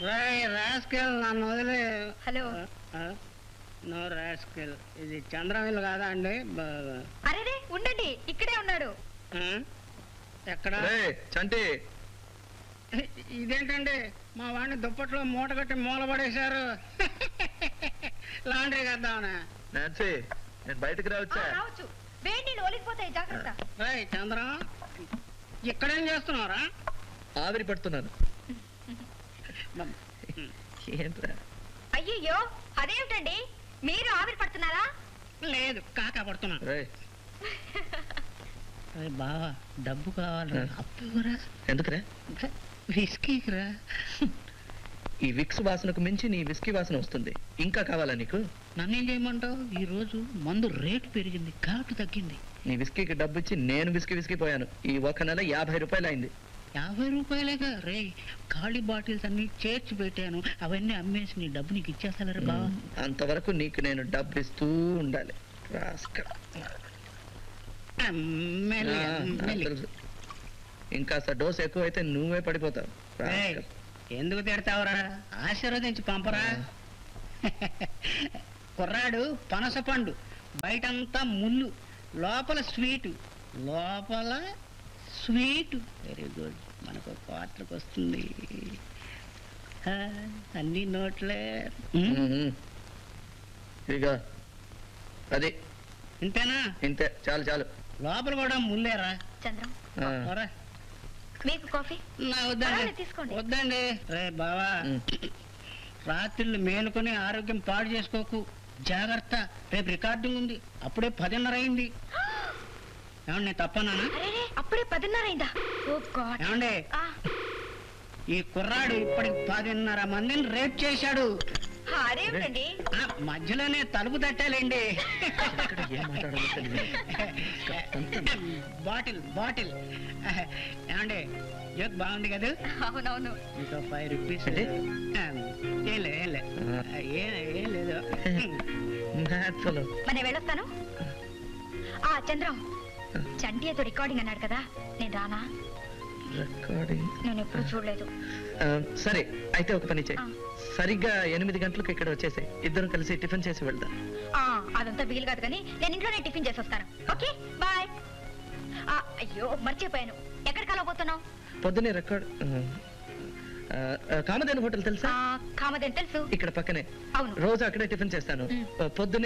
Rascal నన్ను వదిలే. Hello. No rascal. ఇది చంద్రమిల్ కాదా అండి? అరే ఉండండి, ఇక్కడే ఉన్నాడు. ఎక్కడ? చంటి, ఇదేంటండి మా వాడిని దుప్పట్లో మూట కట్టి మూలపడేశారు. లాండ్రీ కద్దామనా? నాన్సీ, నేను బయటకు రావచ్చా? రావచ్చు. వేడి నీళ్ళు ఒలిగిపోతాయి, జాగ్రత్త. చంద్ర, ఇక్కడేం చేస్తున్నారా? ఆవిరి పడుతున్నాను. ఏంట్రా? అయ్యయ్యో, అదేమిటండి మీరు ఆవిరి పడుతున్నారా? లేదు, కాకా పడుతున్నా. బావా, డబ్బు కావాలి. అప్పురా. ఎందుకురా? విస్కీరా. ఈ విక్స్ వాసనకు మించి నీ విస్కీ వాసన వస్తుంది. ఇంకా కావాలా నీకు? నన్నేం చేయమంటావు? ఈ రోజు మందు రేటు పెరిగింది, ఘాటు తగ్గింది. నీ విస్కీకి డబ్బు ఇచ్చి నేను విస్కీ పోయాను. ఈ ఒక నెల 50 రూపాయలు అయింది. 50 రూపాయలేగా రే. ఖాళీ బాటిల్స్ అన్ని చేర్చి పెట్టాను, అవన్నీ అమ్మేసి నీ డబ్బు నీకు ఇచ్చేస్తారా బావా? అంతవరకు నీకు నేను డబ్బు ఇస్తూ ఉండాలి. ఇంకాస్త డోస్ ఎక్కువైతే నువ్వే పడిపోతావు. ఎందుకు తిడతావురా? ఆశీర్వదించి పంపరా. కుర్రాడు పనస పండు, బయటంతా ముళ్ళు, లోపల స్వీటు. వెరీ గుడ్, మనకు క్వార్టర్కి వస్తుంది. అన్ని నోట్లే. ఇక అది ఇంతేనా? ఇంతే, చాలు. లోపల కూడా ముల్లేరా? చంద్రం, మీకు కాఫీ? వద్దండి. రే బావా, రాత్రిళ్ళు మేలుకొని ఆరోగ్యం పాడు చేసుకోకు, జాగ్రత్త. రేపు రికార్డింగ్ ఉంది, అప్పుడే 10:30 అయింది. ఏమండి, నేను తప్పనా? అప్పుడే 10:30 అయిందా? ఏమండి, ఈ కుర్రాడు ఇప్పటికి 10:30 మందిని రేప్ చేశాడు. మధ్యలోనే తలుపు తట్టాలండి. బాటిల్ ఏమండి, జోక్ బాగుంది కదా? అవునవును. ఇంకా 5 రూపీస్. ఏం లేదు. మరి వెళ్ళొస్తాను. చంద్రం, చంటి ఏదో రికార్డింగ్ అన్నాడు కదా, నేను రానా? రికార్డింగ్ నేను ఎప్పుడు చూడలేదు. సరే, అయితే ఒక పని చేయి. సరిగ్గా 8 గంటలకు ఇక్కడ వచ్చేసాయి. ఇద్దరం కలిసి టిఫిన్ చేసి వెళ్దాం. అదంతా వీలు కాదు కానీ నేను ఇంట్లోనే టిఫిన్ చేసి వస్తాను. Okay, bye. అయ్యో, మర్చిపోయాను. ఎక్కడికి వెళ్ళబోతున్నావు? పొద్దునే రికార్డ్. కామధేను హోటల్ తెలుసా? కామధేను తెలుసు, ఇక్కడ పక్కనే. అవును, రోజు అక్కడే టిఫిన్ చేస్తాను. పొద్దునే